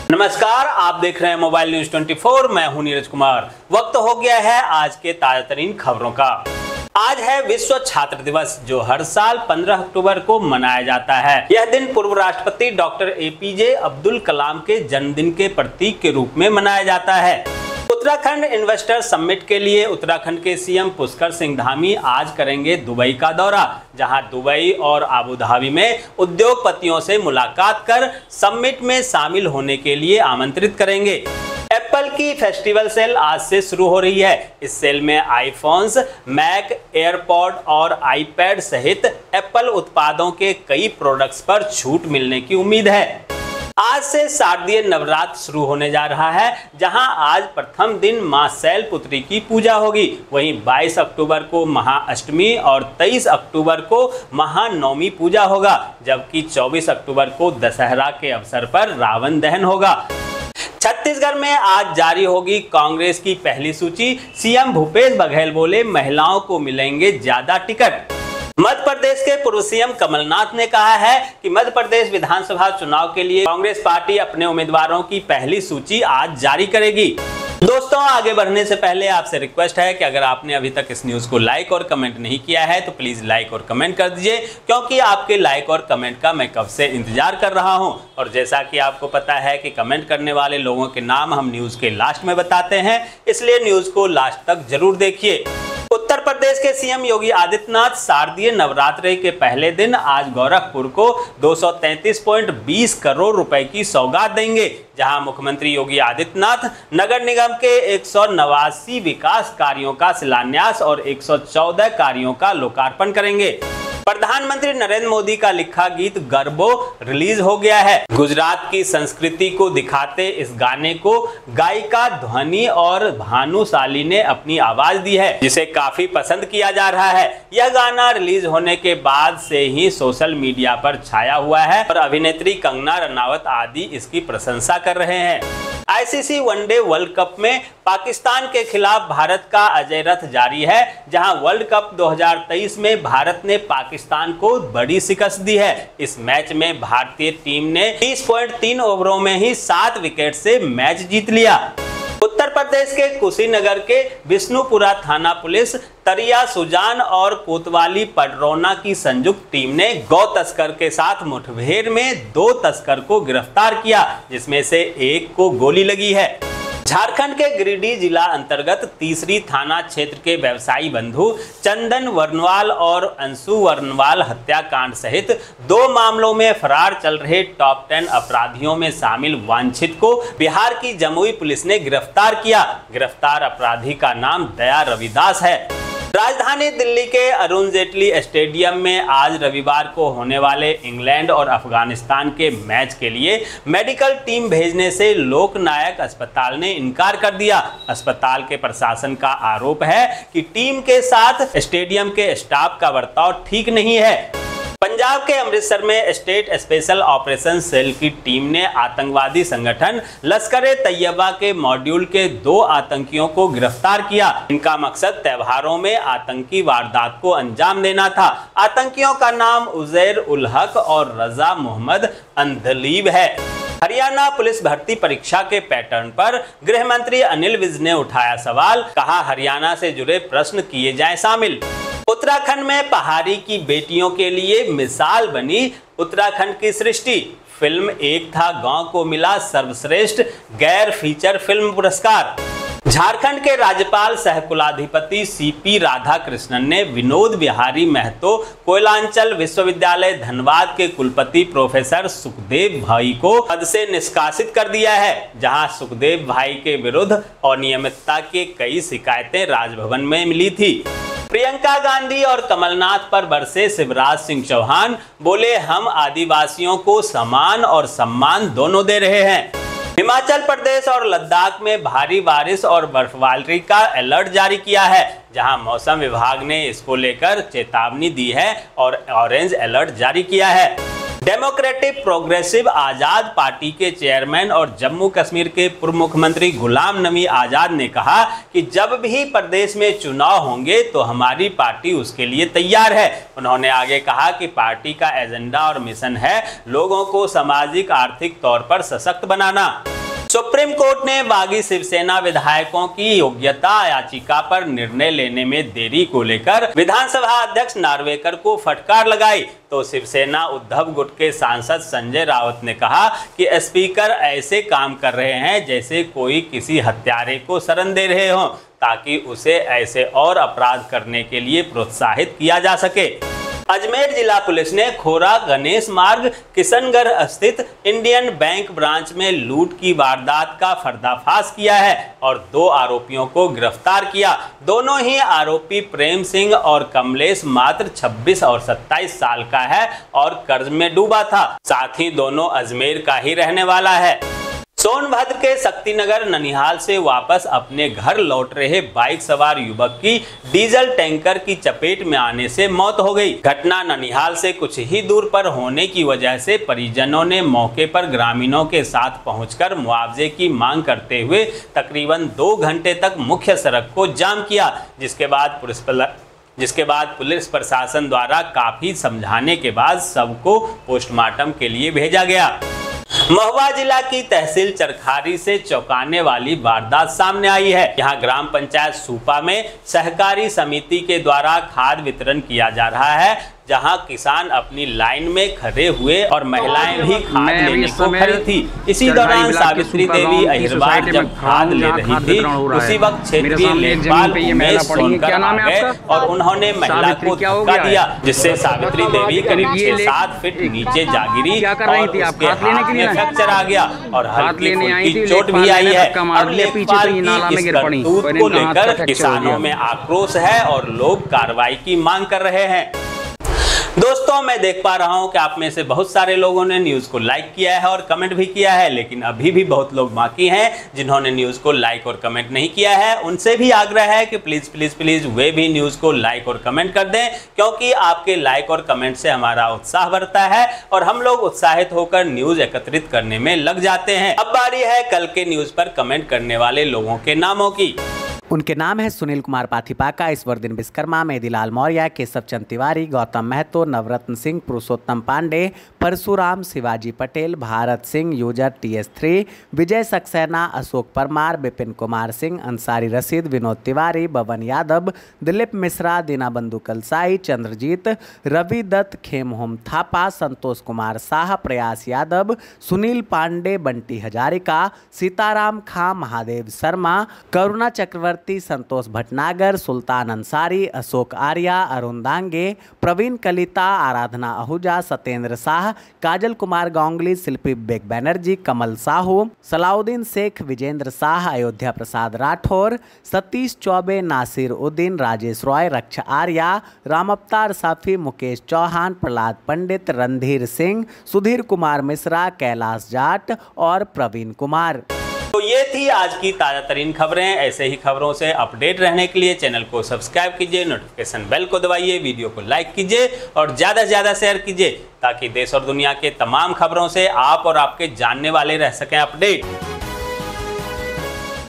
नमस्कार, आप देख रहे हैं मोबाइल न्यूज 24। मैं हूं नीरज कुमार। वक्त हो गया है आज के ताजा तरीन खबरों का। आज है विश्व छात्र दिवस, जो हर साल 15 अक्टूबर को मनाया जाता है। यह दिन पूर्व राष्ट्रपति डॉक्टर APJ अब्दुल कलाम के जन्मदिन के प्रतीक के रूप में मनाया जाता है। उत्तराखंड इन्वेस्टर समिट के लिए उत्तराखंड के CM पुष्कर सिंह धामी आज करेंगे दुबई का दौरा, जहां दुबई और आबू धाबी में उद्योगपतियों से मुलाकात कर समिट में शामिल होने के लिए आमंत्रित करेंगे। एप्पल की फेस्टिवल सेल आज से शुरू हो रही है। इस सेल में आईफोन्स, मैक, एयरपॉड और आईपैड सहित एप्पल उत्पादों के कई प्रोडक्ट्स पर छूट मिलने की उम्मीद है। आज से शारदीय नवरात्र शुरू होने जा रहा है, जहां आज प्रथम दिन मां शैलपुत्री की पूजा होगी। वहीं 22 अक्टूबर को महाअष्टमी और 23 अक्टूबर को महानवमी पूजा होगा, जबकि 24 अक्टूबर को दशहरा के अवसर पर रावण दहन होगा। छत्तीसगढ़ में आज जारी होगी कांग्रेस की पहली सूची। CM भूपेश बघेल बोले, महिलाओं को मिलेंगे ज्यादा टिकट। मध्य प्रदेश के पूर्व CM कमलनाथ ने कहा है कि मध्य प्रदेश विधानसभा चुनाव के लिए कांग्रेस पार्टी अपने उम्मीदवारों की पहली सूची आज जारी करेगी। दोस्तों, आगे बढ़ने से पहले आपसे रिक्वेस्ट है कि अगर आपने अभी तक इस न्यूज को लाइक और कमेंट नहीं किया है तो प्लीज लाइक और कमेंट कर दीजिए, क्योंकि आपके लाइक और कमेंट का मैं कब से इंतजार कर रहा हूं। और जैसा कि आपको पता है कि कमेंट करने वाले लोगों के नाम हम न्यूज के लास्ट में बताते हैं, इसलिए न्यूज को लास्ट तक जरूर देखिए। उत्तर प्रदेश के CM योगी आदित्यनाथ शारदीय नवरात्रि के पहले दिन आज गोरखपुर को 233.20 करोड़ रुपए की सौगात देंगे, जहां मुख्यमंत्री योगी आदित्यनाथ नगर निगम के 189 विकास कार्यों का शिलान्यास और 114 कार्यों का लोकार्पण करेंगे। प्रधानमंत्री नरेंद्र मोदी का लिखा गीत गरबो रिलीज हो गया है। गुजरात की संस्कृति को दिखाते इस गाने को गायिका ध्वनि और भानुशाली ने अपनी आवाज दी है, जिसे काफी पसंद किया जा रहा है। यह गाना रिलीज होने के बाद से ही सोशल मीडिया पर छाया हुआ है और अभिनेत्री कंगना रनावत आदि इसकी प्रशंसा कर रहे हैं। ICC वनडे वर्ल्ड कप में पाकिस्तान के खिलाफ भारत का अजय रथ जारी है, जहां वर्ल्ड कप 2023 में भारत ने पाकिस्तान को बड़ी शिकस्त दी है। इस मैच में भारतीय टीम ने 30.3 ओवरों में ही 7 विकेट से मैच जीत लिया। उत्तर प्रदेश के कुशीनगर के विष्णुपुरा थाना पुलिस, तरिया सुजान और कोतवाली पडरौना की संयुक्त टीम ने गौ तस्कर के साथ मुठभेड़ में 2 तस्कर को गिरफ्तार किया, जिसमें से एक को गोली लगी है। झारखंड के गिरिडीह जिला अंतर्गत तीसरी थाना क्षेत्र के व्यवसायी बंधु चंदन वर्णवाल और अंशु वर्णवाल हत्याकांड सहित 2 मामलों में फरार चल रहे टॉप 10 अपराधियों में शामिल वांछित को बिहार की जमुई पुलिस ने गिरफ्तार किया। गिरफ्तार अपराधी का नाम दया रविदास है। राजधानी दिल्ली के अरुण जेटली स्टेडियम में आज रविवार को होने वाले इंग्लैंड और अफगानिस्तान के मैच के लिए मेडिकल टीम भेजने से लोकनायक अस्पताल ने इनकार कर दिया। अस्पताल के प्रशासन का आरोप है कि टीम के साथ स्टेडियम के स्टाफ का बर्ताव ठीक नहीं है। पंजाब के अमृतसर में स्टेट स्पेशल ऑपरेशन सेल की टीम ने आतंकवादी संगठन लश्कर-ए-तैयबा के मॉड्यूल के 2 आतंकियों को गिरफ्तार किया। इनका मकसद त्योहारों में आतंकी वारदात को अंजाम देना था। आतंकियों का नाम उजैर उल हक और रजा मोहम्मद अंधलीब है। हरियाणा पुलिस भर्ती परीक्षा के पैटर्न पर गृह मंत्री अनिल विज ने उठाया सवाल, कहा हरियाणा से जुड़े प्रश्न किए जाएं शामिल। उत्तराखंड में पहाड़ी की बेटियों के लिए मिसाल बनी उत्तराखंड की सृष्टि। फिल्म एक था गांव को मिला सर्वश्रेष्ठ गैर फीचर फिल्म पुरस्कार। झारखंड के राज्यपाल सह कुलाधिपति CP राधाकृष्णन ने विनोद बिहारी महतो कोयलांचल विश्वविद्यालय धनबाद के कुलपति प्रोफेसर सुखदेव भाई को पद से निष्कासित कर दिया है, जहां सुखदेव भाई के विरुद्ध अनियमितता के कई शिकायतें राजभवन में मिली थी। प्रियंका गांधी और कमलनाथ पर बरसे शिवराज सिंह चौहान, बोले हम आदिवासियों को समान और सम्मान दोनों दे रहे हैं। हिमाचल प्रदेश और लद्दाख में भारी बारिश और बर्फबारी का अलर्ट जारी किया है, जहां मौसम विभाग ने इसको लेकर चेतावनी दी है और ऑरेंज अलर्ट जारी किया है। डेमोक्रेटिक प्रोग्रेसिव आजाद पार्टी के चेयरमैन और जम्मू कश्मीर के पूर्व मुख्यमंत्री गुलाम नबी आजाद ने कहा कि जब भी प्रदेश में चुनाव होंगे तो हमारी पार्टी उसके लिए तैयार है। उन्होंने आगे कहा कि पार्टी का एजेंडा और मिशन है लोगों को सामाजिक आर्थिक तौर पर सशक्त बनाना। सुप्रीम कोर्ट ने बागी शिवसेना विधायकों की योग्यता याचिका पर निर्णय लेने में देरी को लेकर विधानसभा अध्यक्ष नार्वेकर को फटकार लगाई तो शिवसेना उद्धव गुट के सांसद संजय राउत ने कहा कि स्पीकर ऐसे काम कर रहे हैं जैसे कोई किसी हत्यारे को शरण दे रहे हों ताकि उसे ऐसे और अपराध करने के लिए प्रोत्साहित किया जा सके। अजमेर जिला पुलिस ने खोरा गणेश मार्ग किशनगढ़ स्थित इंडियन बैंक ब्रांच में लूट की वारदात का पर्दाफाश किया है और 2 आरोपियों को गिरफ्तार किया। दोनों ही आरोपी प्रेम सिंह और कमलेश मात्र 26 और 27 साल का है और कर्ज में डूबा था। साथ ही दोनों अजमेर का ही रहने वाला है। सोनभद्र के शक्तिनगर ननिहाल से वापस अपने घर लौट रहे बाइक सवार युवक की डीजल टैंकर की चपेट में आने से मौत हो गई। घटना ननिहाल से कुछ ही दूर पर होने की वजह से परिजनों ने मौके पर ग्रामीणों के साथ पहुंचकर मुआवजे की मांग करते हुए तकरीबन 2 घंटे तक मुख्य सड़क को जाम किया, जिसके बाद पुलिस प्रशासन द्वारा काफी समझाने के बाद शव को पोस्टमार्टम के लिए भेजा गया। महुआ जिला की तहसील चरखारी से चौंकाने वाली वारदात सामने आई है। यहाँ ग्राम पंचायत सूपा में सहकारी समिति के द्वारा खाद वितरण किया जा रहा है, जहां किसान अपनी लाइन में खड़े हुए और महिलाएं भी खाद लेने को खड़ी थी। इसी दौरान सावित्री देवी अहिरवार जब खाद ले रही थी उसी वक्त क्षेत्रीय लेखपाल उमेश सोनकर आ गए और उन्होंने महिला को धक्का दिया, जिससे सावित्री देवी करीब 6-7 फीट नीचे जा गिरी और उसके हाथ में फ्रैक्चर आ गया और हल्की फुल्की चोट भी आई है। अब लेखपाल की इस करतूत को लेकर किसानों में आक्रोश है और लोग कार्रवाई की मांग कर रहे हैं। दोस्तों, मैं देख पा रहा हूं कि आप में से बहुत सारे लोगों ने न्यूज को लाइक किया है और कमेंट भी किया है, लेकिन अभी भी बहुत लोग बाकी हैं जिन्होंने न्यूज को लाइक और कमेंट नहीं किया है। उनसे भी आग्रह है कि प्लीज प्लीज प्लीज वे भी न्यूज को लाइक और कमेंट कर दें, क्योंकि आपके लाइक और कमेंट से हमारा उत्साह बढ़ता है और हम लोग उत्साहित होकर न्यूज एकत्रित करने में लग जाते हैं। अब बारी है कल के न्यूज पर कमेंट करने वाले लोगों के नामों की। उनके नाम है सुनील कुमार पाथिपाका, ईश्वरदीन विश्वकर्मा, मेदीलाल मौर्य, केशव चंद तिवारी, गौतम महतो, नवरत्न सिंह, पुरुषोत्तम पांडे, परशुराम, शिवाजी पटेल, भारत सिंह, यूजर TS3, विजय सक्सेना, अशोक परमार, विपिन कुमार सिंह, अंसारी रशीद, विनोद तिवारी, बबन यादव, दिलीप मिश्रा, दीनाबंधु कलसाई, चंद्रजीत, रवि दत्त, खेमहोम थापा, संतोष कुमार शाह, प्रयास यादव, सुनील पांडे, बंटी हजारिका, सीताराम खां, महादेव शर्मा, करुणा चक्रवर्ती, संतोष भटनागर, सुल्तान अंसारी, अशोक आर्या, अरुण दांगे, प्रवीण कलिता, आराधना आहूजा, सत्येंद्र शाह, काजल कुमार गांगुली, शिल्पी बेग बैनर्जी, कमल साहू, सलाउद्दीन शेख, विजेंद्र शाह, अयोध्या प्रसाद राठौर, सतीश चौबे, नासिर उद्दीन, राजेश रॉय, रक्षा आर्या, राम अवतार साफी, मुकेश चौहान, प्रहलाद पंडित, रणधीर सिंह, सुधीर कुमार मिश्रा, कैलाश जाट और प्रवीण कुमार। तो ये थी आज की ताजा तरीन खबरें। ऐसे ही खबरों से अपडेट रहने के लिए चैनल को सब्सक्राइब कीजिए, नोटिफिकेशन बेल को दबाइए, वीडियो को लाइक कीजिए और ज़्यादा से ज़्यादा शेयर कीजिए ताकि देश और दुनिया के तमाम खबरों से आप और आपके जानने वाले रह सकें अपडेट।